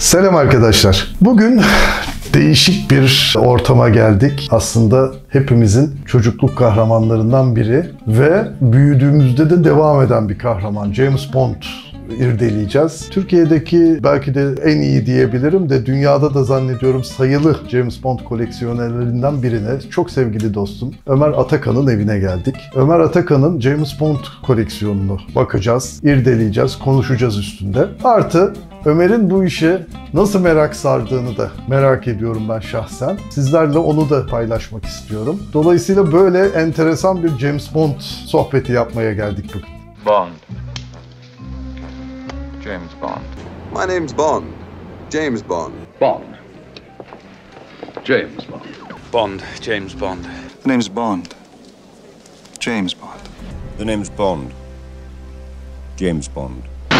Selam arkadaşlar. Bugün değişik bir ortama geldik. Aslında hepimizin çocukluk kahramanlarından biri ve büyüdüğümüzde de devam eden bir kahraman. James Bond irdeleyeceğiz. Türkiye'deki belki de en iyi diyebilirim de dünyada da zannediyorum sayılı James Bond koleksiyonerlerinden birine, çok sevgili dostum Ömer Atakan'ın evine geldik. Ömer Atakan'ın James Bond koleksiyonunu bakacağız, irdeleyeceğiz, konuşacağız üstünde. Artı Ömer'in bu işe nasıl merak sardığını da merak ediyorum ben şahsen. Sizlerle onu da paylaşmak istiyorum. Dolayısıyla böyle enteresan bir James Bond sohbeti yapmaya geldik bugün. Bond. James Bond. My name's Bond. James Bond. Bond. James Bond. Bond. James Bond. The name's Bond. James Bond. The name's Bond. James Bond.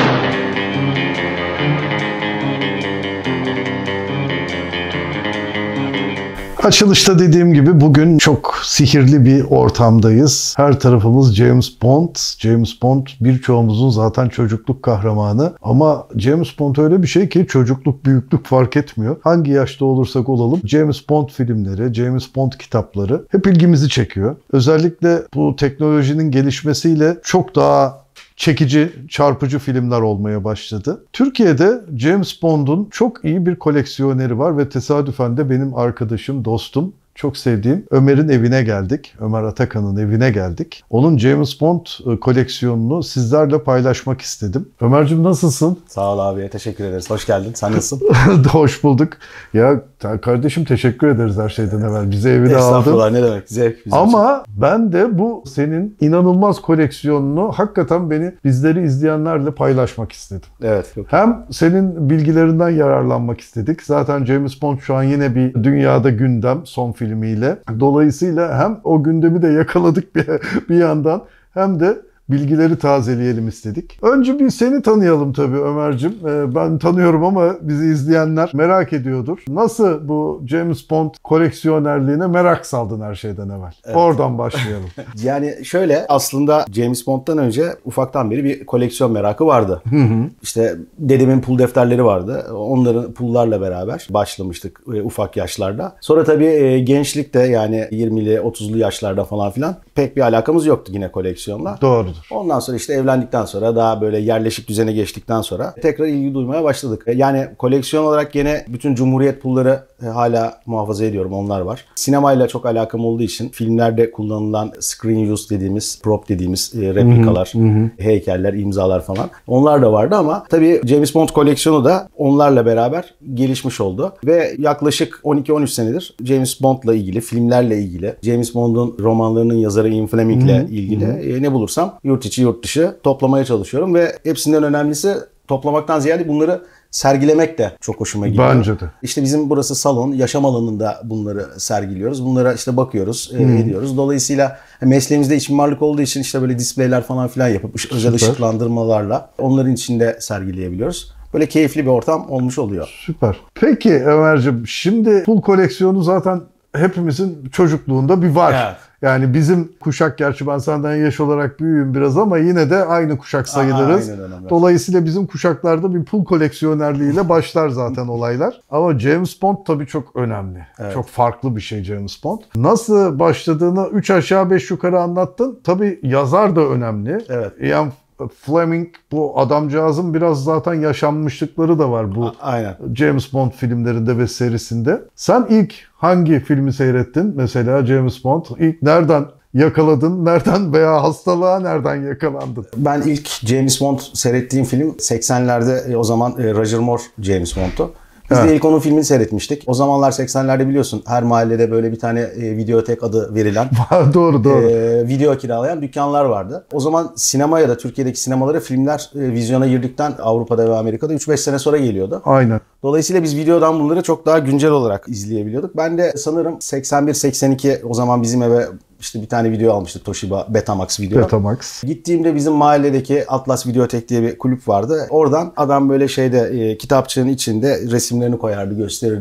Açılışta dediğim gibi bugün çok sihirli bir ortamdayız. Her tarafımız James Bond. James Bond birçoğumuzun zaten çocukluk kahramanı. Ama James Bond öyle bir şey ki çocukluk, büyüklük fark etmiyor. Hangi yaşta olursak olalım James Bond filmleri, James Bond kitapları hep ilgimizi çekiyor. Özellikle bu teknolojinin gelişmesiyle çok daha çekici, çarpıcı filmler olmaya başladı. Türkiye'de James Bond'un çok iyi bir koleksiyoneri var ve tesadüfen de benim arkadaşım, dostum, çok sevdiğim Ömer'in evine geldik. Ömer Atakan'ın evine geldik. Onun James Bond koleksiyonunu sizlerle paylaşmak istedim. Ömerciğim nasılsın? Sağ ol abi, teşekkür ederiz. Hoş geldin. Sen nasılsın? Hoş bulduk. Ya kardeşim teşekkür ederiz her şeyden evvel. Bizi evine aldın. Estağfurullah, ne demek. Zevk bizim Ama ben de bu senin inanılmaz koleksiyonunu hakikaten bizleri izleyenlerle paylaşmak istedim. Evet. Hem senin bilgilerinden yararlanmak istedik. Zaten James Bond şu an yine bir dünyada gündem son filmiyle. Dolayısıyla hem o gündemi de yakaladık bir yandan hem de bilgileri tazeleyelim istedik. Önce bir seni tanıyalım tabii Ömer'cim. Ben tanıyorum ama bizi izleyenler merak ediyordur. Nasıl bu James Bond koleksiyonerliğine merak saldın her şeyden evvel? Evet. Oradan başlayalım. Yani şöyle, aslında James Bond'dan önce ufaktan beri bir koleksiyon merakı vardı. İşte dedemin pul defterleri vardı. Onların pullarla beraber başlamıştık ufak yaşlarda. Sonra tabii gençlikte, yani 20'li 30'lu yaşlarda falan filan pek bir alakamız yoktu yine koleksiyonla. Doğrudur. Ondan sonra işte evlendikten sonra, daha böyle yerleşik düzene geçtikten sonra tekrar ilgi duymaya başladık. Yani koleksiyon olarak gene bütün Cumhuriyet pulları hala muhafaza ediyorum, onlar var. Sinemayla çok alakam olduğu için filmlerde kullanılan screen use dediğimiz, prop dediğimiz replikalar, heykeller, imzalar falan, onlar da vardı ama tabii James Bond koleksiyonu da onlarla beraber gelişmiş oldu. Ve yaklaşık 12-13 senedir James Bond'la ilgili, filmlerle ilgili, James Bond'un romanlarının yazarı Ian Fleming'le ilgili ne bulursam yurt içi yurt dışı toplamaya çalışıyorum ve hepsinden önemlisi, toplamaktan ziyade bunları sergilemek de çok hoşuma gidiyor. Bence de. İşte bizim burası salon, yaşam alanında bunları sergiliyoruz. Bunlara işte bakıyoruz, ediyoruz. Dolayısıyla mesleğimizde iç mimarlık olduğu için işte böyle displayler falan filan yapıp özel ışıklandırmalarla onların içinde sergileyebiliyoruz. Böyle keyifli bir ortam olmuş oluyor. Süper. Peki Ömerciğim, şimdi pul koleksiyonu zaten hepimizin çocukluğunda bir var. Evet. Yani bizim kuşak, gerçi ben senden yaş olarak büyüğüm biraz ama yine de aynı kuşak sayılırız. Dolayısıyla bizim kuşaklarda bir pul koleksiyonerliğiyle başlar zaten olaylar. Ama James Bond tabii çok önemli. Evet. Çok farklı bir şey James Bond. Nasıl başladığını 3 aşağı 5 yukarı anlattın. Tabii yazar da önemli. Evet. Ian Fleming, bu adamcağızın biraz zaten yaşanmışlıkları da var bu James Bond filmlerinde ve serisinde. Sen ilk hangi filmi seyrettin mesela James Bond? İlk nereden yakaladın? Nereden veya hastalığa nereden yakalandın? Ben ilk James Bond seyrettiğim film 80'lerde o zaman Roger Moore James Bond'tu. Biz de ilk onun filmini seyretmiştik. O zamanlar 80'lerde biliyorsun her mahallede böyle bir tane videotek adı verilen doğru. Video kiralayan dükkanlar vardı. O zaman sinemaya da, Türkiye'deki sinemalara filmler vizyona girdikten Avrupa'da ve Amerika'da 3-5 sene sonra geliyordu. Aynen. Dolayısıyla biz videodan bunları çok daha güncel olarak izleyebiliyorduk. Ben de sanırım 81-82 o zaman bizim eve işte bir tane video almıştık, Toshiba Betamax video. Betamax. Gittiğimde bizim mahalledeki Atlas Videotek diye bir kulüp vardı. Oradan adam böyle kitapçığın içinde resimlerini koyardı, gösterirdi.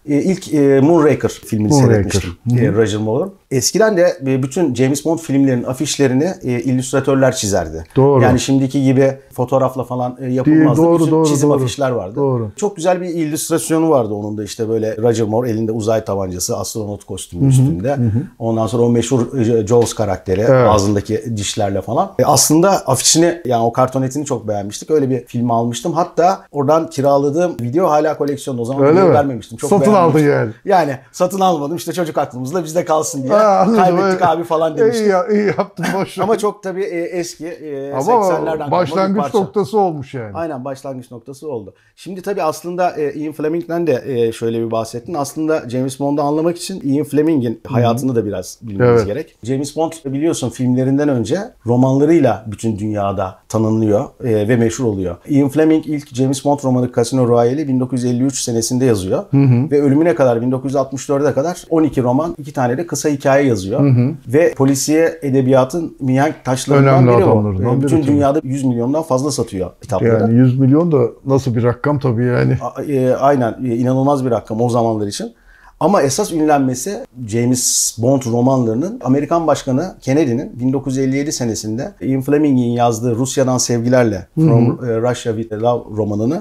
ilk Moonraker filmini seyretmiştim. Roger Moore'un. Eskiden de bütün James Bond filmlerinin afişlerini illüstratörler çizerdi. Doğru. Yani şimdiki gibi fotoğrafla falan yapılmazdı. Bütün çizim doğru. afişler vardı. Doğru. Çok güzel bir illüstrasyonu vardı onun da, işte böyle Roger Moore elinde uzay tabancası, astronot kostümü üstünde. Ondan sonra o meşhur Jaws karakteri ağzındaki dişlerle falan. Aslında afişini, yani o kartonetini çok beğenmiştik. Öyle bir film almıştım. Hatta oradan kiraladığım video hala koleksiyonda. O zaman öyle vermemiştim. Çok satın aldın yani. Yani satın almadım. İşte çocuk aklımızda bizde kalsın diye. Anladım. Kaybettik abi falan demiştim. İyi yaptın, boş ver. Ama çok tabii eski Ama 80'lerden başlangıç noktası olmuş yani. Aynen, başlangıç noktası oldu. Şimdi tabii aslında Ian Fleming'den de şöyle bir bahsettin. Aslında James Bond'u anlamak için Ian Fleming'in hayatını da biraz bilmemiz gerek. James Bond biliyorsun filmlerinden önce romanlarıyla bütün dünyada tanınıyor ve meşhur oluyor. Ian Fleming ilk James Bond romanı Casino Royale'i 1953 senesinde yazıyor. Ve ölümüne kadar 1964'e kadar 12 roman, 2 tane de kısa hikaye yazıyor. Ve polisiye edebiyatın mihenk taşlarından biri o. Bütün dünyada 100 milyondan fazla satıyor kitapları. Yani 100 milyon da nasıl bir rakam tabii yani. Aynen, inanılmaz bir rakam o zamanlar için. Ama esas ünlenmesi James Bond romanlarının Amerikan Başkanı Kennedy'nin 1957 senesinde Ian Fleming'in yazdığı Rusya'dan Sevgilerle From Russia with Love romanını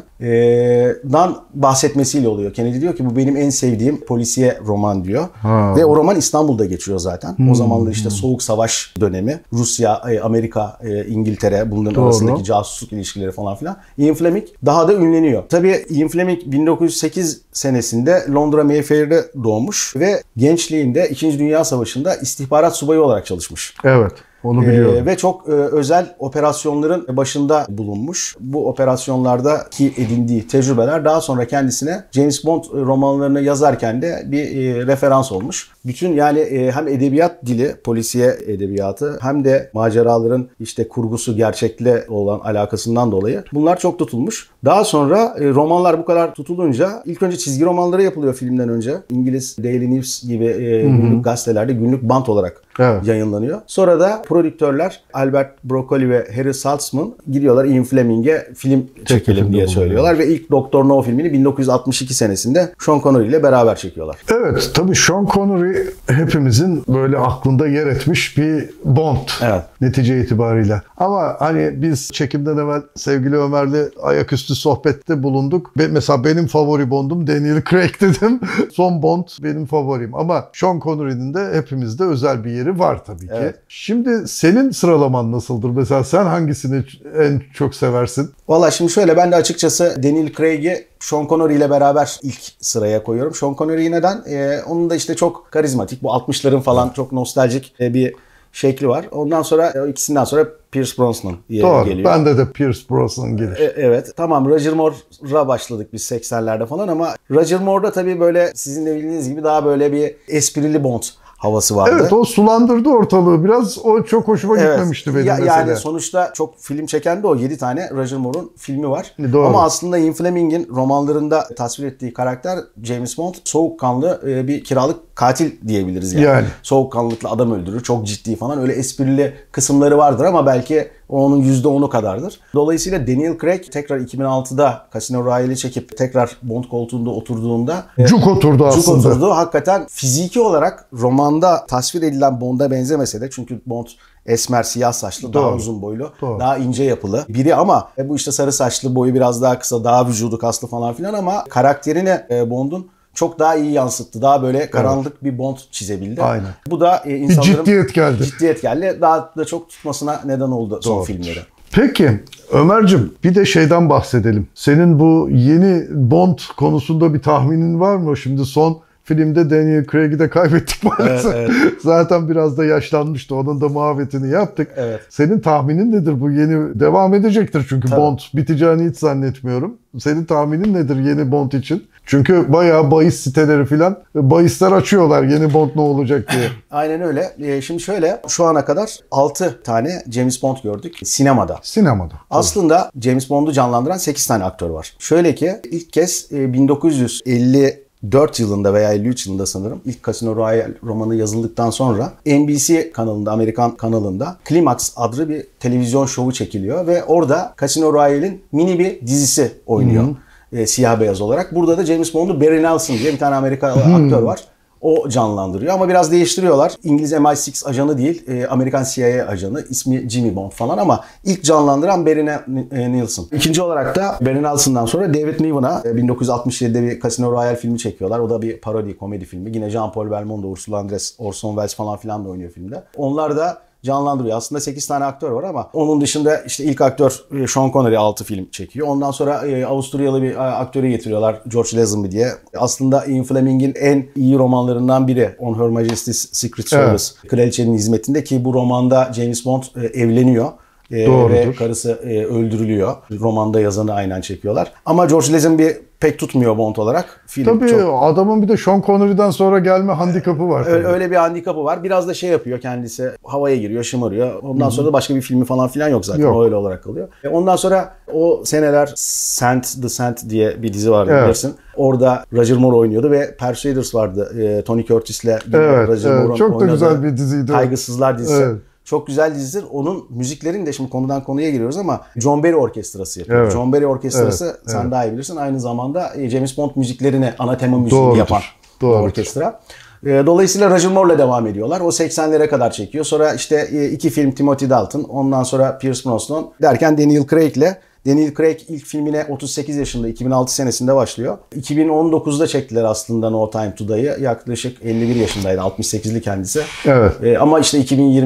dan bahsetmesiyle oluyor. Kennedy diyor ki bu benim en sevdiğim polisiye roman diyor. Ve o roman İstanbul'da geçiyor zaten. O zamanlar işte Soğuk Savaş dönemi. Rusya, Amerika, İngiltere, bunların arasındaki casusluk ilişkileri falan filan. Ian Fleming daha da ünleniyor. Tabii Ian Fleming 1908 senesinde Londra Mayfair'de doğmuş ve gençliğinde 2. Dünya Savaşı'nda istihbarat subayı olarak çalışmış. Evet. Onu biliyorum. Ve çok özel operasyonların başında bulunmuş. Bu operasyonlardaki edindiği tecrübeler daha sonra kendisine James Bond romanlarını yazarken de bir referans olmuş. Bütün yani hem edebiyat dili, polisiye edebiyatı hem de maceraların işte kurgusu gerçekle olan alakasından dolayı bunlar çok tutulmuş. Daha sonra romanlar bu kadar tutulunca ilk önce çizgi romanları yapılıyor filmden önce. İngiliz Daily News gibi günlük gazetelerde günlük bant olarak yayınlanıyor. Sonra da prodüktörler Albert Broccoli ve Harry Saltzman gidiyorlar Ian Fleming'e film çekelim diye söylüyorlar ve ilk Doktor No filmini 1962 senesinde Sean Connery ile beraber çekiyorlar. Evet, tabii Sean Connery hepimizin böyle aklında yer etmiş bir Bond netice itibariyle. Ama hani biz çekimden evvel sevgili Ömer'le ayaküstü sohbette bulunduk. Mesela benim favori Bond'um Daniel Craig dedim. Son Bond benim favorim. Ama Sean Connery'nin de hepimizde özel bir yeri var tabii ki. Şimdi senin sıralaman nasıldır? Mesela sen hangisini en çok seversin? Valla şimdi şöyle, ben de açıkçası Daniel Craig'i Sean Connery ile beraber ilk sıraya koyuyorum. Sean Connery neden? Onun da işte çok karizmatik, bu 60'ların falan çok nostaljik bir şekli var. Ondan sonra ikisinden sonra Pierce Brosnan geliyor. Bende de Pierce Brosnan gelir. Evet. Tamam, Roger Moore'a başladık biz 80'lerde falan ama Roger Moore'da tabii böyle sizin de bildiğiniz gibi daha böyle bir esprili Bond havası vardı. Evet, o sulandırdı ortalığı biraz. O çok hoşuma gitmemişti benim mesela. Yani sonuçta çok film çeken de o. 7 tane Roger Moore'un filmi var. Doğru. Ama aslında Ian Fleming'in romanlarında tasvir ettiği karakter James Bond soğukkanlı bir kiralık katil diyebiliriz yani. Soğukkanlılıkla adam öldürür. Çok ciddi falan. Öyle esprili kısımları vardır ama belki onun %10'u kadardır. Dolayısıyla Daniel Craig tekrar 2006'da Casino Royale'i çekip tekrar Bond koltuğunda oturduğunda cuk oturdu aslında. Cuk oturdu. Hakikaten fiziki olarak romanda tasvir edilen Bond'a benzemese de, çünkü Bond esmer, siyah saçlı, daha uzun boylu, daha ince yapılı biri ama bu işte sarı saçlı, boyu biraz daha kısa, daha vücudu kaslı falan filan ama karakterini Bond'un çok daha iyi yansıttı. Daha böyle karanlık bir Bond çizebildi. Aynen. Bu da insanların ciddiyet geldi. Daha da çok tutmasına neden oldu son filmleri. Peki Ömer'cim, bir de şeyden bahsedelim. Senin bu yeni Bond konusunda bir tahminin var mı? Şimdi son filmde Daniel Craig'i de kaybettik maalesef. Evet. Zaten biraz da yaşlanmıştı. Onun da muhabbetini yaptık. Evet. Senin tahminin nedir? Bu yeni devam edecektir çünkü Bond biteceğini hiç zannetmiyorum. Senin tahminin nedir yeni Bond için? Çünkü bayağı bahis siteleri filan bahisler açıyorlar yeni Bond ne olacak diye. Aynen öyle. Şimdi şöyle, şu ana kadar 6 tane James Bond gördük sinemada. Aslında James Bond'u canlandıran 8 tane aktör var. Şöyle ki ilk kez 1954 yılında veya 53 yılında sanırım ilk Casino Royale romanı yazıldıktan sonra NBC kanalında, Amerikan kanalında Climax adlı bir televizyon şovu çekiliyor ve orada Casino Royale'in mini bir dizisi oynuyor. siyah beyaz olarak. Burada da James Bond'u Barry Nelson diye bir tane Amerikalı aktör var. O canlandırıyor ama biraz değiştiriyorlar. İngiliz MI6 ajanı değil, Amerikan CIA ajanı. İsmi Jimmy Bond falan ama ilk canlandıran Barry Nelson. İkinci olarak da Barry Nelson'dan sonra David Niven'a 1967'de bir Casino Royale filmi çekiyorlar. O da bir parodi, komedi filmi. Yine Jean-Paul Belmondo, Ursula Andress, Orson Welles falan filan da oynuyor filmde. Onlar da canlandırıyor. Aslında 8 tane aktör var ama onun dışında işte ilk aktör Sean Connery 6 film çekiyor. Ondan sonra Avusturyalı bir aktörü getiriyorlar, George Lazenby diye. Aslında Ian Fleming'in en iyi romanlarından biri On Her Majesty's Secret Service. Evet. Kraliçenin hizmetinde ki bu romanda James Bond evleniyor. Ve karısı öldürülüyor. Romanda yazanı aynen çekiyorlar. Ama George Lazenby pek tutmuyor Bond olarak. Film tabii adamın bir de Sean Connery'den sonra gelme handikapı var. Öyle bir handikapı var. Biraz da şey yapıyor kendisi. Havaya giriyor, şımarıyor. Ondan sonra da başka bir filmi falan filan yok zaten. Yok. O öyle olarak kalıyor. Ondan sonra o seneler The Scent diye bir dizi vardı bilirsin. Orada Roger Moore oynuyordu ve Persuaders vardı. Tony Curtis'le Roger Moore'un çok da güzel bir diziydi. Kaygısızlar dizisi. Evet. Çok güzel dizidir. Onun müziklerini de şimdi konudan konuya giriyoruz ama John Barry Orkestrası yapıyor. Evet. John Barry Orkestrası sen daha iyi bilirsin. Aynı zamanda James Bond müziklerini, ana tema müziğini yapan orkestra. Dolayısıyla Roger Moore'la devam ediyorlar. O 80'lere kadar çekiyor. Sonra işte 2 film Timothy Dalton, ondan sonra Pierce Brosnan derken Daniel Craig ilk filmine 38 yaşında 2006 senesinde başlıyor. 2019'da çektiler aslında No Time to Die'yi. Yaklaşık 51 yaşındaydı. 68'li kendisi. Evet. Ama işte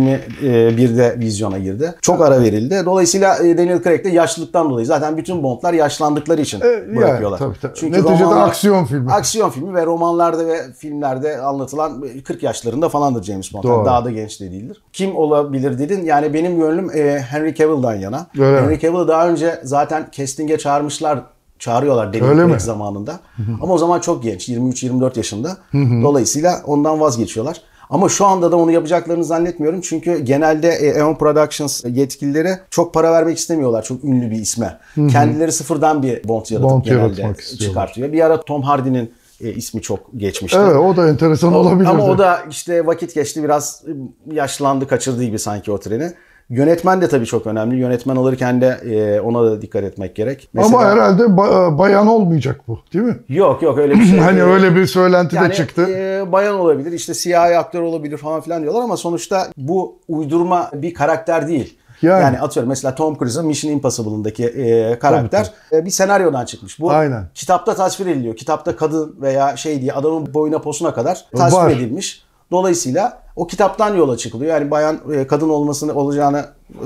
2021'de vizyona girdi. Çok ara verildi. Dolayısıyla Daniel Craig de yaşlılıktan dolayı zaten bütün Bond'lar yaşlandıkları için bırakıyorlar. Yani, tabii. Çünkü neticede aksiyon filmi. Aksiyon filmi ve romanlarda ve filmlerde anlatılan 40 yaşlarında falandır James Bond. Yani daha da genç de değildir. Kim olabilir dedin? Yani benim gönlüm Henry Cavill'dan yana. Öyle Henry Cavill'ı daha önce zaten casting'e çağırıyorlar Daniel Craig zamanında. Ama o zaman çok genç, 23-24 yaşında. Dolayısıyla ondan vazgeçiyorlar. Ama şu anda da onu yapacaklarını zannetmiyorum. Çünkü genelde Eon Productions yetkilileri çok para vermek istemiyorlar çok ünlü bir isme. Kendileri sıfırdan bir Bond yaratıp genelde çıkartıyor. Bir ara Tom Hardy'nin ismi çok geçmişti. Evet, o da enteresan olabilir. Ama o da işte vakit geçti, biraz yaşlandı, kaçırdı gibi sanki o treni. Yönetmen de tabii çok önemli. Yönetmen alırken de ona da dikkat etmek gerek. Mesela, ama herhalde bayan olmayacak bu, değil mi? Yok öyle bir şey. Hani öyle bir söylenti de çıktı. Bayan olabilir, işte siyahi aktör olabilir falan filan diyorlar ama sonuçta bu uydurma bir karakter değil. Yani atıyorum mesela Tom Cruise'un Mission Impossible'ındaki karakter bir senaryodan çıkmış. Bu kitapta tasvir ediliyor. Kitapta kadın veya şey diye adamın boyuna posuna kadar tasvir edilmiş. Dolayısıyla o kitaptan yola çıkılıyor. Yani bayan kadın olacağını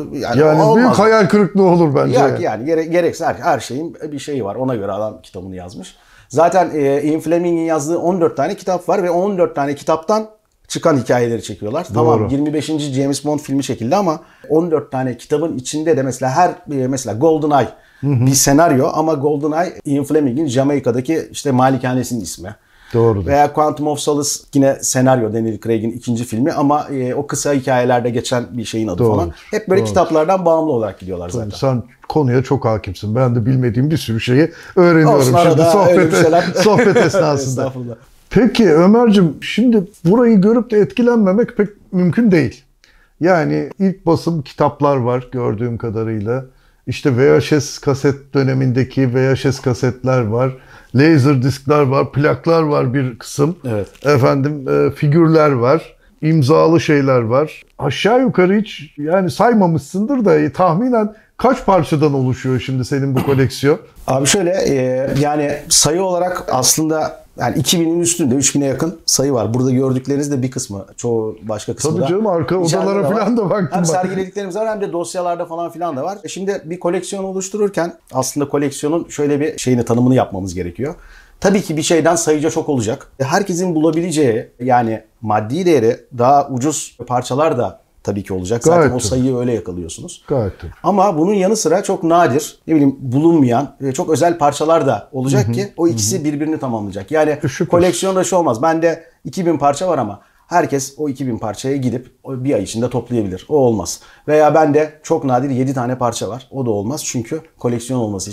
yani büyük hayal kırıklığı olur bence. Yani gerekse her şeyin bir şeyi var. Ona göre adam kitabını yazmış. Zaten Ian Fleming'in yazdığı 14 tane kitap var ve 14 tane kitaptan çıkan hikayeleri çekiyorlar. Doğru. Tamam 25. James Bond filmi çekildi ama 14 tane kitabın içinde de mesela GoldenEye bir senaryo ama GoldenEye Ian Fleming'in Jamaika'daki işte malikanesinin ismi. Doğrudur. Veya Quantum of Solace yine senaryo Daniel Craig'in ikinci filmi ama o kısa hikayelerde geçen bir şeyin adı falan. Hep böyle kitaplardan bağımlı olarak gidiyorlar zaten. Sen konuya çok hakimsin. Ben de bilmediğim bir sürü şeyi öğreniyorum şimdi sohbet esnasında. Peki Ömer'cim, şimdi burayı görüp de etkilenmemek pek mümkün değil. Yani ilk basım kitaplar var gördüğüm kadarıyla. İşte VHS kaset dönemindeki VHS kasetler var. Laser diskler var, plaklar var bir kısım. Evet. Figürler var, imzalı şeyler var. Aşağı yukarı hiç yani saymamışsındır da tahminen kaç parçadan oluşuyor şimdi senin bu koleksiyon? Abi şöyle yani sayı olarak aslında yani 2000'in üstünde 3000'e yakın sayı var. Burada gördükleriniz de bir kısmı. Çoğu başka kısmı da. Tabii canım, arka odalara falan da baktım. Hem sergilediklerimiz var hem de dosyalarda falan filan da var. Şimdi bir koleksiyon oluştururken aslında koleksiyonun şöyle bir tanımını yapmamız gerekiyor. Tabii ki bir şeyden sayıca çok olacak. Herkesin bulabileceği yani maddi değeri daha ucuz parçalar da tabii ki olacak. Zaten gayet o sayıyı öyle yakalıyorsunuz. Gayet. Ama bunun yanı sıra çok nadir, bulunmayan, çok özel parçalar da olacak ki o ikisi birbirini tamamlayacak. Yani koleksiyonda şu olmaz. Bende 2000 parça var ama herkes o 2000 parçaya gidip bir ay içinde toplayabilir. O olmaz. Veya bende çok nadir 7 tane parça var. O da olmaz. Çünkü koleksiyon olması için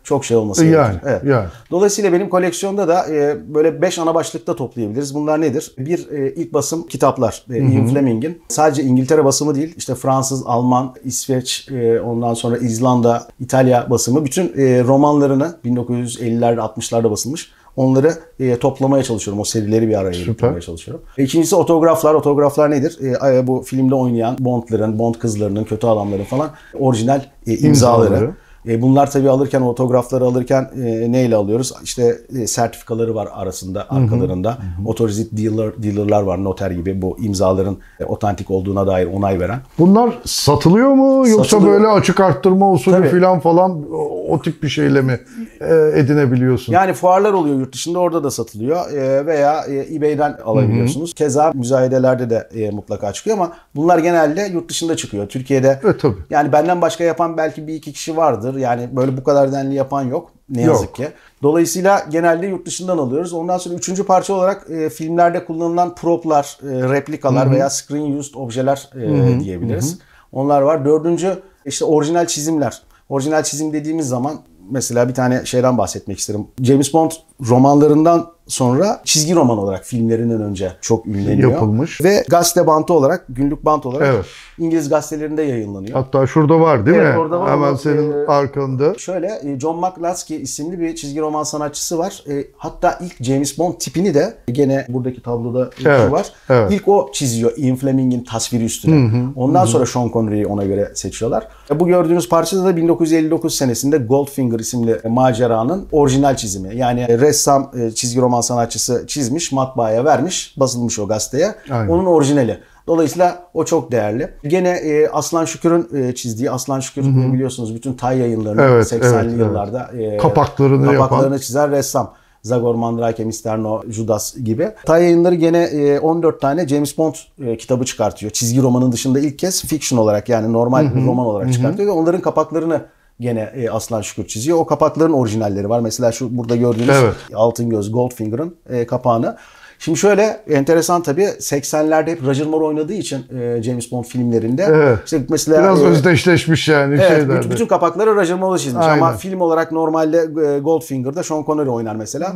çok şey olması gerekir. Yani, Evet. yani. Dolayısıyla benim koleksiyonda da böyle 5 ana başlıkta toplayabiliriz. Bunlar nedir? Bir, ilk basım kitaplar. Ian Fleming'in. Sadece İngiltere basımı değil, işte Fransız, Alman, İsveç, ondan sonra İzlanda, İtalya basımı. Bütün romanlarını 1950'lerde, 60'larda basılmış. Onları toplamaya çalışıyorum. O serileri bir araya getirmeye çalışıyorum. İkincisi otograflar. Otograflar nedir? Bu filmde oynayan Bond'ların, Bond kızlarının, kötü adamların falan orijinal imzaları. Bunlar tabii alırken, otografları alırken neyle alıyoruz? İşte sertifikaları var arasında, arkalarında. Authorized dealer'lar var, noter gibi, bu imzaların otantik olduğuna dair onay veren. Bunlar satılıyor mu yoksa Satılıyor. böyle açık arttırma usulü Tabii. falan o tip bir şeyle mi edinebiliyorsun? Yani fuarlar oluyor yurt dışında, orada da satılıyor veya eBay'den alabiliyorsunuz. Keza müzayedelerde de mutlaka çıkıyor ama bunlar genelde yurt dışında çıkıyor. Türkiye'de Tabii. yani benden başka yapan belki bir iki kişi vardır. Yani böyle bu kadar denli yapan yok. Ne yazık ki. Dolayısıyla genelde yurt dışından alıyoruz. Ondan sonra üçüncü parça olarak filmlerde kullanılan proplar, replikalar veya screen used objeler diyebiliriz. Onlar var. Dördüncü işte orijinal çizimler. Orijinal çizim dediğimiz zaman mesela bir tane şeyden bahsetmek isterim. James Bond romanlarından sonra çizgi roman olarak filmlerinden önce çok ünleniyor. Yapılmış. Ve gazete bantı olarak, günlük bant olarak Evet. İngiliz gazetelerinde yayınlanıyor. Hatta şurada var değil Evet, mi? orada var Hemen ama, senin arkanda. Şöyle, John McCluskey isimli bir çizgi roman sanatçısı var. Hatta ilk James Bond tipini de gene buradaki tabloda şu var. Evet. İlk o çiziyor Ian Fleming'in tasviri üstüne. Ondan sonra Sean Connery'i ona göre seçiyorlar. Bu gördüğünüz parçada da 1959 senesinde Goldfinger isimli maceranın orijinal çizimi. Yani ressam, çizgi roman sanatçısı çizmiş, matbaaya vermiş, basılmış o gazeteye. Aynen. Onun orijinali. Dolayısıyla o çok değerli. Gene Aslan Şükür'ün çizdiği, Aslan Şükür biliyorsunuz bütün Tay yayınlarını 80'li yıllarda Kapaklarını yapan. çizen ressam. Zagor Mandrake, Mr. No, Judas gibi. Tay yayınları gene 14 tane James Bond kitabı çıkartıyor. Çizgi romanın dışında ilk kez fiction olarak, yani normal roman olarak çıkartıyor ve onların kapaklarını gene Aslan Şükür çiziyor. O kapakların orijinalleri var. Mesela şu burada gördüğünüz Altın Göz, Goldfinger'ın kapağını. Şimdi şöyle enteresan tabii, 80'lerde hep Roger Moore oynadığı için James Bond filmlerinde işte mesela biraz özdeşleşmiş yani şeylerde. bütün kapakları Roger Moore çizmiş. Aynen. Ama film olarak normalde Goldfinger'da Sean Connery oynar mesela.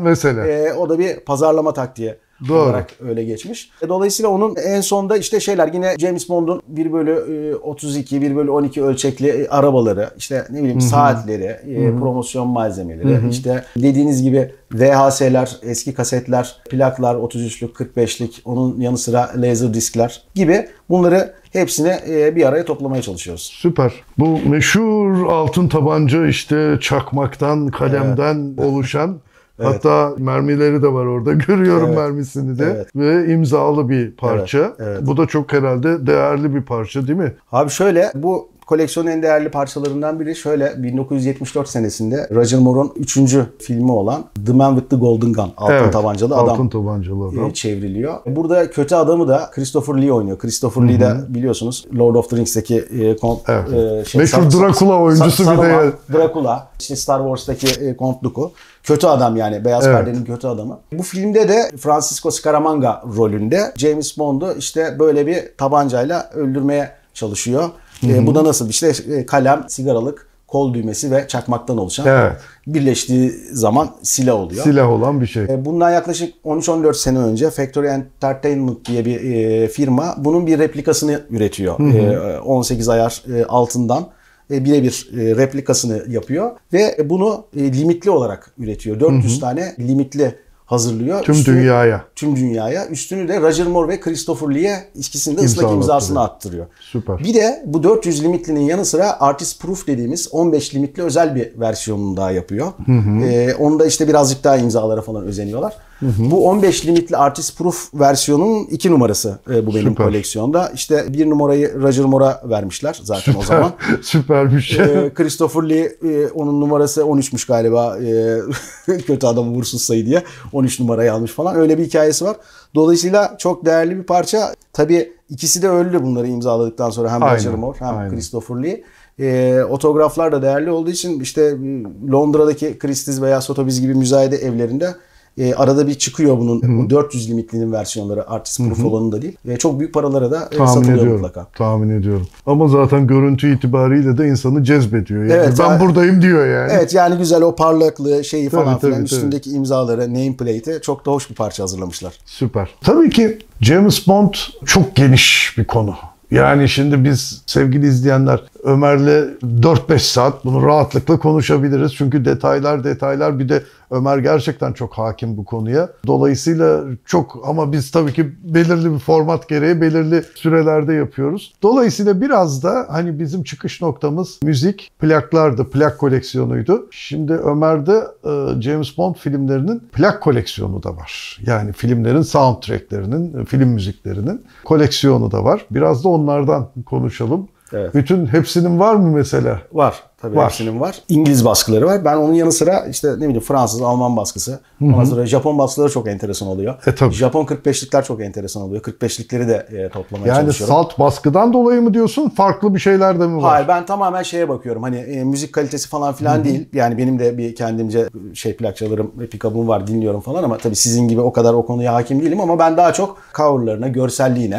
O da bir pazarlama taktiği olarak öyle geçmiş. Dolayısıyla onun en sonda işte şeyler, yine James Bond'un 1/32, 1/12 ölçekli arabaları, işte ne bileyim saatleri, promosyon malzemeleri, işte dediğiniz gibi VHS'ler, eski kasetler, plaklar, 33'lük, 45'lik, onun yanı sıra laser diskler gibi, bunları hepsini bir araya toplamaya çalışıyoruz. Süper. Bu meşhur altın tabanca işte çakmaktan, kalemden oluşan. Evet. Hatta mermileri de var orada. Görüyorum mermisini de. Evet. Ve imzalı bir parça. Evet. Bu da çok herhalde değerli bir parça değil mi? Abi şöyle, bu koleksiyonun en değerli parçalarından biri şöyle, 1974 senesinde Roger Moore'un 3. filmi olan The Man with the Golden Gun, Altın Tabancalı Adam, Altın Tabancalı Adam çevriliyor. Burada kötü adamı da Christopher Lee oynuyor. Christopher Lee de biliyorsunuz Lord of the Rings'teki meşhur Dracula oyuncusu bir de. Dracula, işte Star Wars'taki Count Dooku. Kötü adam, yani beyaz perdenin kötü adamı. Bu filmde de Francisco Scaramanga rolünde James Bond'u işte böyle bir tabancayla öldürmeye çalışıyor. Bu da nasıl? İşte kalem, sigaralık, kol düğmesi ve çakmaktan oluşan, birleştiği zaman silah oluyor. Silah olan bir şey. Bundan yaklaşık 13-14 sene önce Factory Entertainment diye bir firma bunun bir replikasını üretiyor. 18 ayar altından birebir replikasını yapıyor ve bunu limitli olarak üretiyor. 400 tane limitli hazırlıyor. Tüm dünyaya. Üstünü de Roger Moore ve Christopher Lee'ye ikisinin de ıslak imzasını attırıyor. Süper. Bir de bu 400 limitlinin yanı sıra Artist Proof dediğimiz 15 limitli özel bir versiyonunu daha yapıyor. Onda işte birazcık daha imzalara falan özeniyorlar. Bu 15 limitli Artist Proof versiyonunun 2 numarası bu benim koleksiyonda. İşte 1 numarayı Roger Moore'a vermişler zaten o zaman. Süpermiş. Christopher Lee onun numarası 13'müş galiba. Kötü adamı vursuz sayı diye 13 numarayı almış falan. Öyle bir hikayesi var. Dolayısıyla çok değerli bir parça. Tabii ikisi de öldü bunları imzaladıktan sonra. Hem Roger Moore hem Christopher Lee. Otograflar da değerli olduğu için işte Londra'daki Christie's veya Sotheby's gibi müzayede evlerinde Arada bir çıkıyor bunun 400 limitlinin versiyonları, artist proof olanı da değil. Çok büyük paralara da Tahmin satılıyor ediyorum. mutlaka. Tahmin ediyorum. Ama zaten görüntü itibariyle de insanı cezbediyor. Yani Evet, ben buradayım diyor yani. Evet, yani güzel o parlaklığı şeyi falan Tabii, filan üstündeki imzaları, nameplate'i çok da hoş bir parça hazırlamışlar. Süper. Tabii ki James Bond çok geniş bir konu. Yani şimdi biz sevgili izleyenler Ömer'le 4-5 saat bunu rahatlıkla konuşabiliriz. Çünkü detaylar bir de Ömer gerçekten çok hakim bu konuya. Dolayısıyla çok ama biz tabii ki belirli bir format gereği belirli sürelerde yapıyoruz. Dolayısıyla biraz da hani bizim çıkış noktamız müzik, plaklardı, plak koleksiyonuydu. Şimdi Ömer'de James Bond filmlerinin plak koleksiyonu da var. Yani filmlerin soundtracklerinin, film müziklerinin koleksiyonu da var. Biraz da onlardan konuşalım. Evet. Bütün hepsinin var mı mesela? Var. Tabii Var. hepsinin var. İngiliz baskıları var. Ben onun yanı sıra işte ne bileyim Fransız, Alman baskısı. Ondan sonra Japon baskıları çok enteresan oluyor. Tabii. Japon 45'likler çok enteresan oluyor. 45'likleri de toplamaya Yani çalışıyorum. salt baskıdan dolayı mı diyorsun? Farklı bir şeyler de mi var? Hayır, ben tamamen şeye bakıyorum. Hani müzik kalitesi falan filan değil. Yani benim de bir kendimce plakçalarım, pick-up'ım var, dinliyorum falan ama tabii sizin gibi o kadar o konuya hakim değilim ama ben daha çok coverlarına, görselliğine.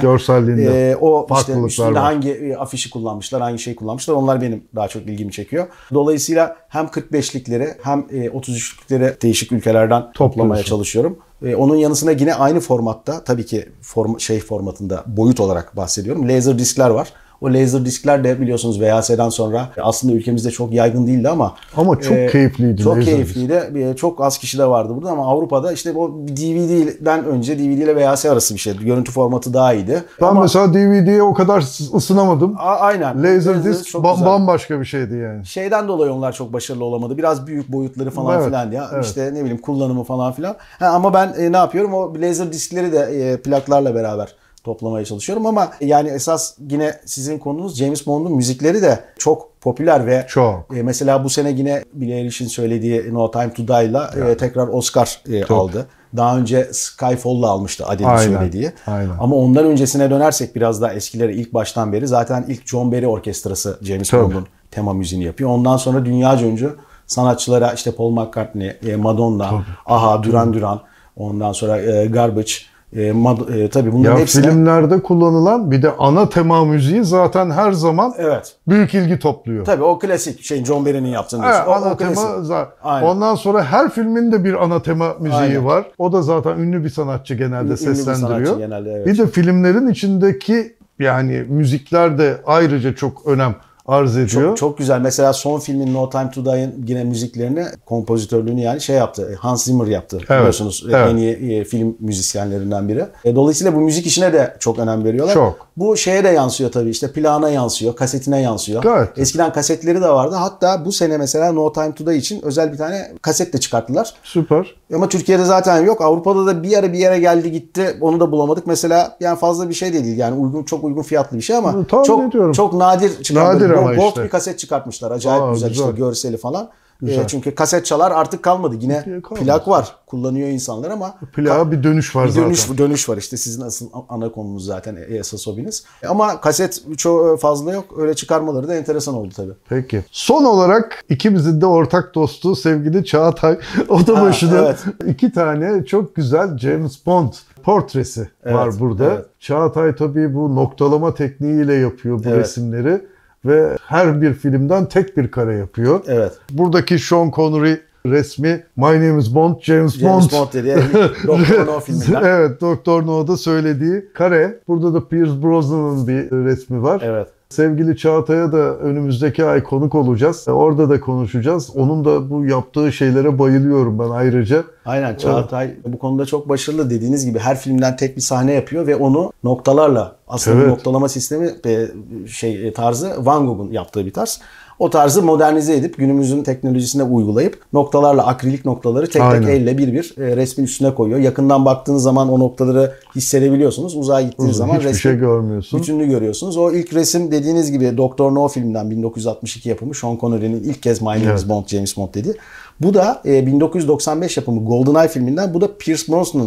O işte farklılıklar üstünde var. hangi afişi kullanmışlar, hangi şeyi kullanmışlar onlar benim daha çok ilgimi çekiyor. Dolayısıyla hem 45'likleri hem 33'lükleri değişik ülkelerden toplamaya çalışıyorum. Onun yanısına yine aynı formatta tabii ki formatında boyut olarak bahsediyorum. Laser diskler var. O laser diskler de biliyorsunuz VHS'den sonra aslında ülkemizde çok yaygın değildi ama çok keyifliydi. Çok keyifliydi. Çok az kişi de vardı burada ama Avrupa'da işte o DVD'den önce DVD ile VHS arası bir şeydi. Görüntü formatı daha iyiydi. Ben mesela DVD'ye o kadar ısınamadım. Aynen. Laser disk çok güzel. bambaşka bir şeydi yani. Şeyden dolayı onlar çok başarılı olamadı. Biraz büyük boyutları falan filan ya. Evet. İşte ne bileyim kullanımı falan filan. Ama ben ne yapıyorum? O laser diskleri de plaklarla beraber toplamaya çalışıyorum ama yani esas yine sizin konunuz James Bond'un müzikleri de çok popüler ve mesela bu sene yine Billie Eilish'in söylediği No Time to Die'la tekrar Oscar aldı. Daha önce Skyfall'la almıştı Adele'in söylediği. Aynen. Ama ondan öncesine dönersek biraz daha eskilere ilk baştan beri zaten ilk John Barry orkestrası James Bond'un tema müziğini yapıyor. Ondan sonra dünyaca ünlü sanatçılara işte Paul McCartney, Madonna, Aha, Duran Duran, ondan sonra Garbage. Tabii bunların hepsine... Filmlerde kullanılan bir de ana tema müziği zaten her zaman büyük ilgi topluyor. Tabii o klasik John Barry'nin yaptığını ana tema zaten. Ondan sonra her filmin de bir ana tema müziği var. O da zaten ünlü bir sanatçı genelde seslendiriyor. Bir de filmlerin içindeki yani müzikler de ayrıca çok önem arz ediyor. Çok güzel. Mesela son filmin No Time to Die'ın yine müziklerini, kompozitörlüğünü yani yaptı. Hans Zimmer yaptı. Biliyorsunuz en iyi film müzisyenlerinden biri. Dolayısıyla bu müzik işine de çok önem veriyorlar. Bu şeye de yansıyor tabii. İşte plana yansıyor, kasetine yansıyor. Eskiden kasetleri de vardı. Hatta bu sene mesela No Time to Die için özel bir tane kaset de çıkarttılar. Süper. Ama Türkiye'de zaten yok. Avrupa'da da bir yere geldi gitti. Onu da bulamadık. Mesela yani fazla bir şey de değil. Yani çok uygun fiyatlı bir şey ama çok nadir çıkarttılar. Gold bir kaset çıkartmışlar. Acayip güzel işte görseli falan. Çünkü kaset çalar artık kalmadı. Yine plak var. Kullanıyor insanlar ama plağa bir dönüş var zaten. Dönüş var işte sizin asıl ana konunuz zaten esas hobiniz. Ama kaset çok fazla yok. Öyle çıkarmaları da enteresan oldu tabii. Peki. Son olarak ikimizin de ortak dostu sevgili Çağatay Otobaşı'nın 2 tane çok güzel James Bond portresi var burada. Çağatay tabii bu noktalama tekniğiyle yapıyor bu resimleri. Ve her bir filmden tek bir kare yapıyor. Buradaki Sean Connery resmi My Name is Bond, James Bond dedi. Doktor No filminden. Evet, Doktor No'da söylediği kare. Burada da Pierce Brosnan'ın bir resmi var. Sevgili Çağatay'a da önümüzdeki ay konuk olacağız. Orada da konuşacağız. Onun da bu yaptığı şeylere bayılıyorum ben ayrıca. Aynen Çağatay bu konuda çok başarılı. Dediğiniz gibi her filmden tek bir sahne yapıyor ve onu noktalarla aslında noktalama sistemi tarzı Van Gogh'un yaptığı bir tarz. O tarzı modernize edip günümüzün teknolojisine uygulayıp noktalarla akrilik noktaları tek elle bir resmin üstüne koyuyor. Yakından baktığınız zaman o noktaları hissedebiliyorsunuz. Uzağa gittiğiniz zaman hiçbir şey görmüyorsun. Bütününü görüyorsunuz. O ilk resim dediğiniz gibi Doktor No filminden 1962 yapımı Sean Connery'nin ilk kez My Name is Bond, James Bond dediği. Bu da 1995 yapımı GoldenEye filminden. Bu da Pierce Brosnan'ın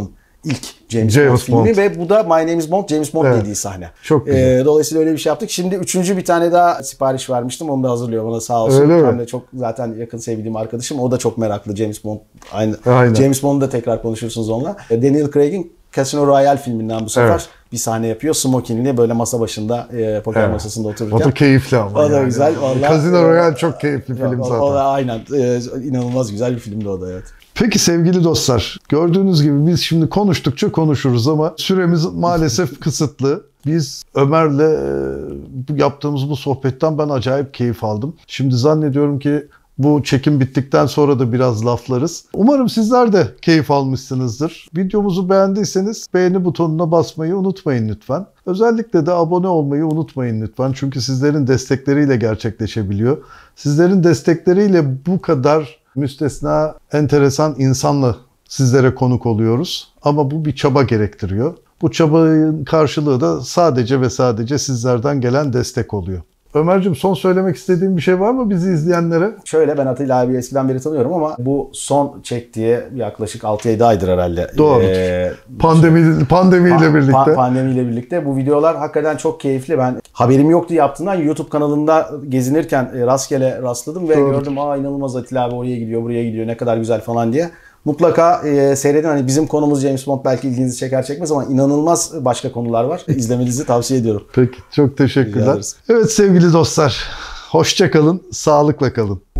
ilk James Bond James filmi Bond. ve bu da My Name is Bond, James Bond Evet. dediği sahne. Çok güzel. Dolayısıyla öyle bir şey yaptık. Şimdi 3. bir tane daha sipariş vermiştim. Onu da hazırlıyor bana sağ olsun. Öyle mi? Ben de çok zaten yakın sevdiğim arkadaşım. O da çok meraklı James Bond. Aynen. James Bond'u da tekrar konuşursunuz onunla. Daniel Craig'in Casino Royale filminden bu sefer Evet. bir sahne yapıyor. Smoking'li böyle masa başında poker Evet. masasında O otururken. da keyifli ama. O da yani. güzel, vallahi. Casino Royale çok keyifli film O zaten. da aynen. İnanılmaz güzel bir filmdi o da, evet. Peki sevgili dostlar, gördüğünüz gibi biz şimdi konuştukça konuşuruz ama süremiz maalesef kısıtlı. Biz Ömer'le yaptığımız bu sohbetten ben acayip keyif aldım. Şimdi zannediyorum ki bu çekim bittikten sonra da biraz laflarız. Umarım sizler de keyif almışsınızdır. Videomuzu beğendiyseniz beğeni butonuna basmayı unutmayın lütfen. Özellikle de abone olmayı unutmayın lütfen. Çünkü sizlerin destekleriyle gerçekleşebiliyor. Sizlerin destekleriyle bu kadar müstesna, enteresan insanla sizlere konuk oluyoruz. Ama bu bir çaba gerektiriyor. Bu çabanın karşılığı da sadece ve sadece sizlerden gelen destek oluyor. Ömerciğim, son söylemek istediğin bir şey var mı bizi izleyenlere? Şöyle, ben Atilla abi eskiden beri tanıyorum ama bu son çektiği yaklaşık 6-7 aydır herhalde. Doğrudur. Pandemiyle birlikte. Pandemiyle birlikte bu videolar hakikaten çok keyifli. Ben haberim yoktu yaptığından, YouTube kanalında gezinirken rastgele rastladım ve Doğrudur. gördüm, inanılmaz, Atilla abi oraya gidiyor, buraya gidiyor, ne kadar güzel falan diye. Mutlaka seyredin. Hani bizim konumuz James Bond belki ilginizi çeker çekmez ama inanılmaz başka konular var. İzlemenizi tavsiye ediyorum. Peki, çok Rica teşekkürler. ederiz. Evet sevgili dostlar, hoşça kalın, sağlıkla kalın.